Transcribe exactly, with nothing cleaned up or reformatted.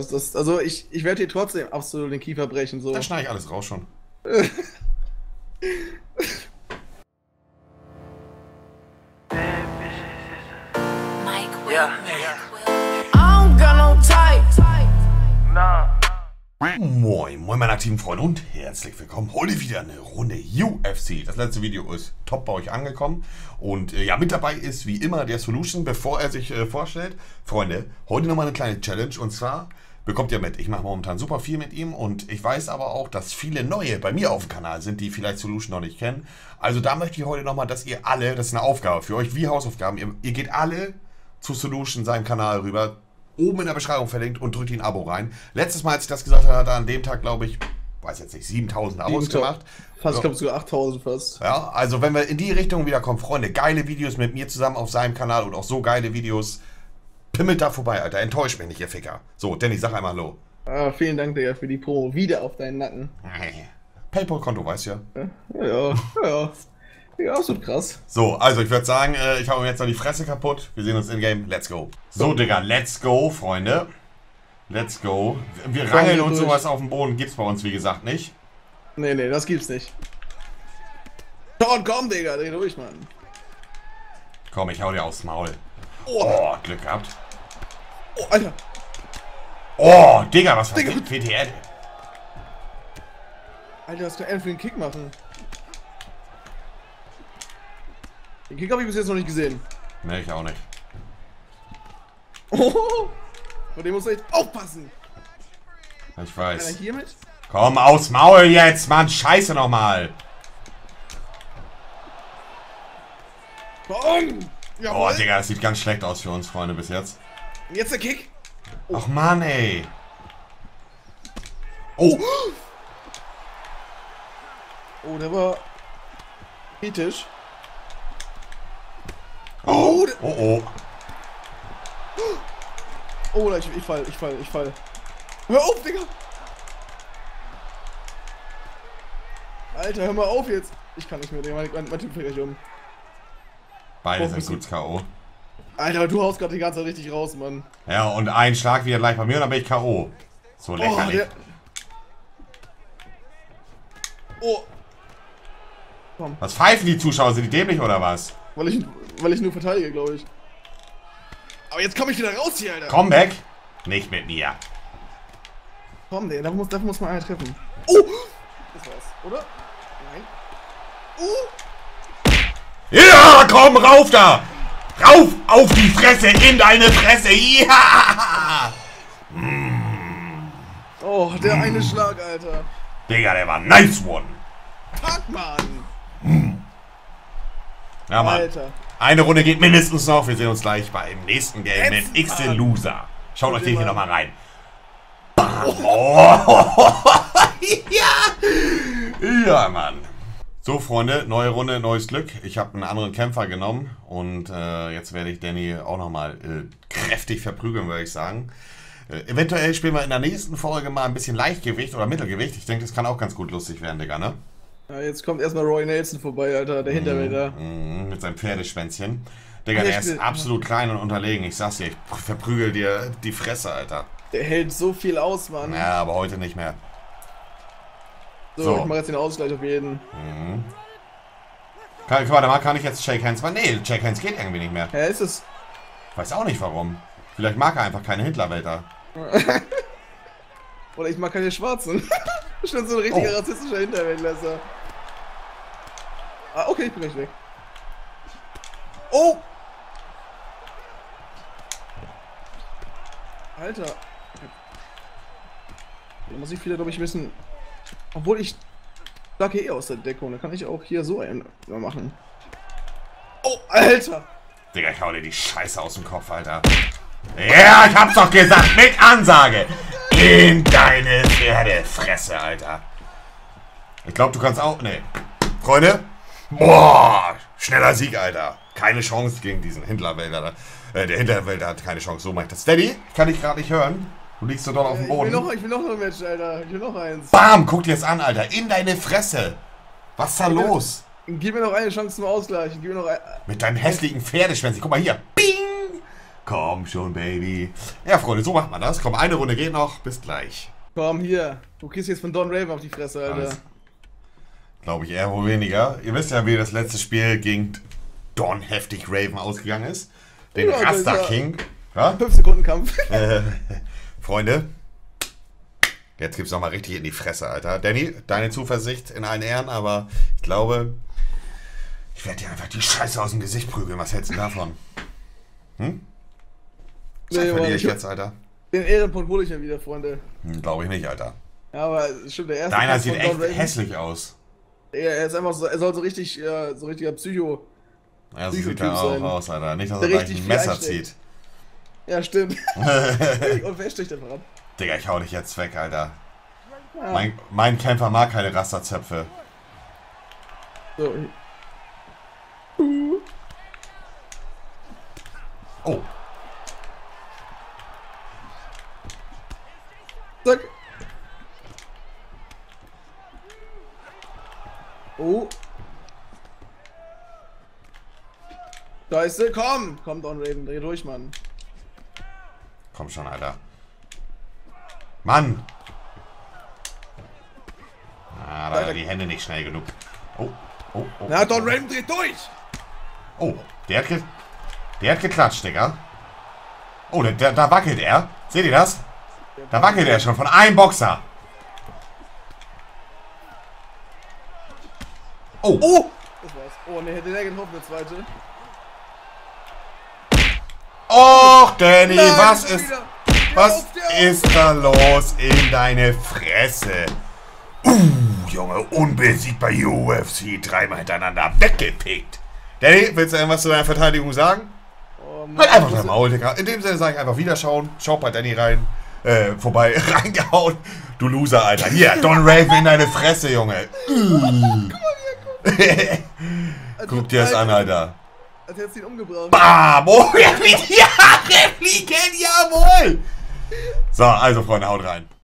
Das, das, also ich, ich werde dir trotzdem absolut den Kiefer brechen. So. Da schneide ich alles raus schon. Yeah. I don't got no type. Nah. Moin, moin meine aktiven Freunde und herzlich willkommen. Heute wieder eine Runde U F C. Das letzte Video ist top bei euch angekommen. Und äh, ja, mit dabei ist wie immer der Solution, bevor er sich äh, vorstellt. Freunde, heute nochmal eine kleine Challenge. Und zwar bekommt ihr mit, ich mache momentan super viel mit ihm. Und ich weiß aber auch, dass viele Neue bei mir auf dem Kanal sind, die vielleicht Solution noch nicht kennen. Also da möchte ich heute nochmal, dass ihr alle, das ist eine Aufgabe für euch, wie Hausaufgaben, ihr, ihr geht alle zu Solution, seinem Kanal rüber. Oben in der Beschreibung verlinkt und drückt ihn ein Abo rein. Letztes Mal, als ich das gesagt habe, hat er an dem Tag, glaube ich, weiß jetzt nicht, siebentausend Abos gemacht. Fast, ich glaube sogar achttausend fast. Ja, also wenn wir in die Richtung wieder kommen, Freunde, geile Videos mit mir zusammen auf seinem Kanal und auch so geile Videos, pimmelt da vorbei, Alter. Enttäuscht mich nicht, ihr Ficker. So, Danny, sag einmal Hallo. Ah, vielen Dank, Digga, für die Pro. Wieder auf deinen Nacken. Paypal-Konto, weißt du ja. Ja, ja, ja. Ja, absolut krass. So, also ich würde sagen, äh, ich hau mir jetzt noch die Fresse kaputt. Wir sehen uns in-game. Let's go. So, Digga, let's go, Freunde. Let's go. Wir rangeln und sowas auf dem Boden gibt's bei uns, wie gesagt, nicht. Nee, nee, das gibt's nicht. Komm, komm, Digga, dreh durch, Mann. Komm, ich hau dir aufs Maul. Oh, Oh, Glück gehabt. oh Alter. Oh, Digga, was war Digga. das? W T L. Alter, was kann er für einen Kick machen? Den Kick habe ich bis jetzt noch nicht gesehen. Ne, ich auch nicht. Oh, vor dem muss er jetzt aufpassen. Ich weiß. Einer hier mit? Komm, aufs Maul jetzt, Mann. Scheiße nochmal. Warum? Oh, Jawohl. Digga, das sieht ganz schlecht aus für uns, Freunde, bis jetzt. Und jetzt der Kick. Ach, Mann, ey. Oh. Oh, der war kritisch. Oh, oh, oh. Oh, ich, ich fall, ich fall, ich fall. Hör auf, Digga! Alter, hör mal auf jetzt! Ich kann nicht mehr, Digga, mein, mein, mein Typ fällt gleich um. Beide Oh, sind bisschen- kurz K O. Alter, du haust gerade die ganze Zeit richtig raus, Mann. Ja, und ein Schlag wieder gleich bei mir und dann bin ich K O. So Oh, lächerlich. der... Oh! Komm, Was pfeifen die Zuschauer? Sind die dämlich oder was? weil ich, weil ich nur verteidige, glaube ich. Aber jetzt komme ich wieder raus hier, Alter! Komm weg. Nicht mit mir. Komm, Digga, dafür muss, dafür muss man einer treffen. Oh! Das war's, oder? Nein. Uh! Ja, komm, rauf da. Rauf auf die Fresse, in deine Fresse. Ja. Oh, der eine Schlag, Alter. Digga, der war nice one. Fuck, Mann! Ja, Mann. Alter. Eine Runde geht mindestens noch. Wir sehen uns gleich beim nächsten Game mit Jetzt, X Mann. Loser. Schaut euch den hier Mann. nochmal rein. Bam. Oh. Ja. Ja, Mann. So, Freunde, neue Runde, neues Glück. Ich habe einen anderen Kämpfer genommen und äh, jetzt werde ich Danny auch nochmal äh, kräftig verprügeln, würde ich sagen. Äh, eventuell spielen wir in der nächsten Folge mal ein bisschen Leichtgewicht oder Mittelgewicht. Ich denke, das kann auch ganz gut lustig werden, Digga, ne? Ja, jetzt kommt erstmal Roy Nelson vorbei, Alter, der Hinterwälder. Mhm, mit seinem Pferdeschwänzchen. Digga, Ah, der ich ist will- absolut klein und unterlegen. Ich sag's dir, ich verprügel dir die Fresse, Alter. Der hält so viel aus, Mann. Ja, aber heute nicht mehr. So, so. ich mach jetzt den Ausgleich auf jeden. Kann, warte mal, kann ich jetzt Shake Hands machen? Nee, Shake Hands geht irgendwie nicht mehr. Ja, ist es. Weiß auch nicht warum. Vielleicht mag er einfach keine Hitlerwälder. Oder ich mag keine Schwarzen. Schon so ein richtiger Oh. rassistischer Hinterwäldler. Ah, okay, ich bin gleich weg. Oh! Alter. Da muss ich wieder, glaube ich, wissen. Obwohl ich lag hier eh aus der Deckung, da kann ich auch hier so einen machen. Oh, Alter! Digga, ich hau dir die Scheiße aus dem Kopf, Alter. Ja, ich hab's doch gesagt, mit Ansage. In deine Pferdefresse, Alter. Ich glaube, du kannst auch... Nee. Freunde? Boah, schneller Sieg, Alter. Keine Chance gegen diesen Hinterwälder. Äh, der Hinterwälder hat keine Chance. So meint das. Steady? Kann ich gerade nicht hören. Du liegst so doll auf dem Ich will, Boden. noch, ich will noch ein Match, Alter. Ich will noch eins. Bam, guck dir das an, Alter. In deine Fresse. Was ist da los? Gib mir noch eine Chance zum Ausgleichen. Gib mir noch ein... Mit deinem hässlichen Pferdeschwänzchen. Guck mal hier. Bing. Komm schon, Baby. Ja, Freunde, so macht man das. Komm, eine Runde geht noch. Bis gleich. Komm, hier. Du kriegst jetzt von Don Raven auf die Fresse, Alter. Glaube ich eher wohl weniger. Ihr wisst ja, wie das letzte Spiel gegen Don heftig Raven ausgegangen ist. Den Ja, Rasta Alter. King. Ja? fünf Sekunden Kampf. Äh, Freunde, jetzt gibt's noch mal richtig in die Fresse, Alter. Danny, deine Zuversicht in allen Ehren, aber ich glaube, ich werde dir einfach die Scheiße aus dem Gesicht prügeln. Was hältst du davon? Hm? Nee, Nee, verliere Mann, ich jetzt, Alter? Den Ehrenpunkt hole ich mir wieder, Freunde. Hm, glaube ich nicht, Alter. Ja, aber stimmt, der erste Deiner Kampf sieht von echt Don Raven, hässlich aus. Er er ist einfach so, er soll so richtig, äh, so richtiger Psycho. Ja, so Psycho sieht er Typ auch sein. aus, Alter. Nicht, dass Der er gleich richtig ein viel Messer einsteckt. zieht. Ja, stimmt. Und wer sticht einfach ab? Digga, ich hau dich jetzt weg, Alter. Ja. Mein, mein Kämpfer mag keine Rasterzöpfe. So. Oh, Zack. Oh. Scheiße, komm! Komm, Don Raven, dreh durch, Mann. komm schon, Alter. Mann! Ah, da hat die Hände nicht schnell genug. Oh, oh, oh. Na, Don Raven dreht durch! Oh, der hat, ge der hat geklatscht, Digga. Oh, der, der, da wackelt er. Seht ihr das? Da wackelt er schon von einem Boxer. Oh, Oh! Das war's. Oh, ne, hätte der getroffen, der zweite. Och, Danny, Nein, was schon ist... wieder. Was Auf der- ist da los in deine Fresse? Uh, Junge, unbesiegbar U F C, dreimal hintereinander weggepickt. Danny, willst du irgendwas zu deiner Verteidigung sagen? Oh, Mann. Halt einfach dein Maul, Digga. In dem Sinne sage ich einfach Wiederschauen. Schaut bei Danny rein. Äh, vorbei, reingehauen. Du Loser, Alter. Hier, Don Raven in deine Fresse, Junge. Guck dir das an, Alter. Als hättest du ihn umgebracht. Bam! Oh, ja, die Haare fliegen, jawohl! So, also, Freunde, haut rein.